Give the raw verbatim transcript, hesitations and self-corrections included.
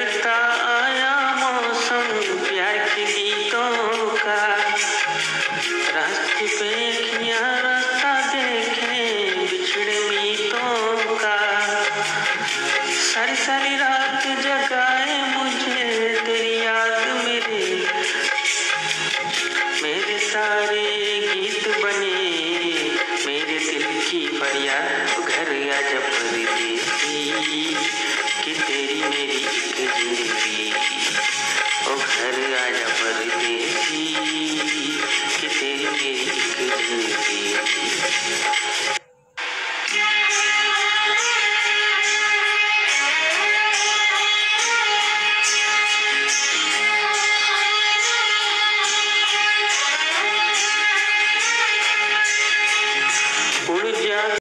लगता आया मौसम प्यार के गीतों का। रास्ते पे अखियाँ रास्ता देखें बिछड़े मीतों का। सारी सारी रात जगाए मुझे तेरी याद मेरे, मेरे सारे गीत बने मेरे दिल की फरियाद घर आजा परदेसी।